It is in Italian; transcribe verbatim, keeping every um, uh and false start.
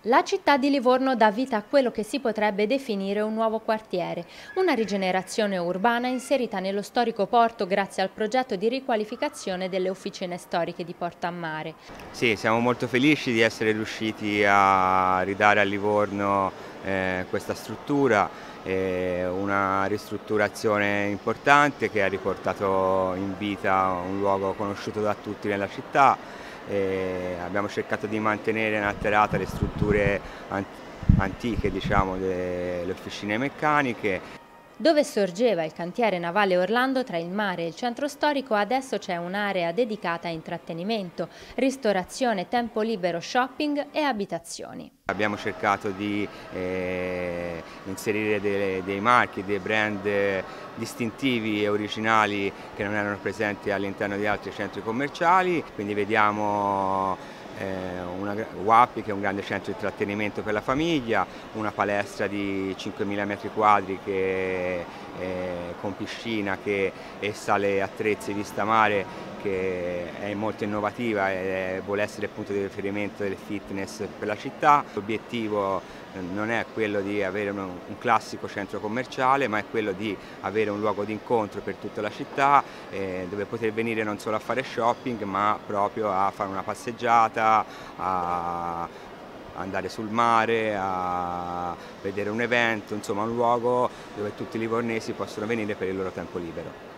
La città di Livorno dà vita a quello che si potrebbe definire un nuovo quartiere, una rigenerazione urbana inserita nello storico porto grazie al progetto di riqualificazione delle officine storiche di Porto a Mare. Sì, siamo molto felici di essere riusciti a ridare a Livorno eh, questa struttura, eh, una ristrutturazione importante che ha riportato in vita un luogo conosciuto da tutti nella città. E abbiamo cercato di mantenere inalterate le strutture antiche, diciamo, delle officine meccaniche. Dove sorgeva il cantiere navale Orlando tra il mare e il centro storico, adesso c'è un'area dedicata a intrattenimento, ristorazione, tempo libero, shopping e abitazioni. Abbiamo cercato di eh, inserire dei, dei marchi, dei brand distintivi e originali che non erano presenti all'interno di altri centri commerciali, quindi vediamo eh, una, Wappi, che è un grande centro di intrattenimento per la famiglia, una palestra di cinquemila metri quadri che, eh, con piscina che, e sale attrezzi vista mare, che è molto innovativa e vuole essere il punto di riferimento del fitness per la città. L'obiettivo non è quello di avere un, un classico centro commerciale, ma è quello di avere un luogo di incontro per tutta la città, eh, dove poter venire non solo a fare shopping, ma proprio a fare una passeggiata, a andare sul mare, a vedere un evento, insomma un luogo dove tutti i livornesi possono venire per il loro tempo libero.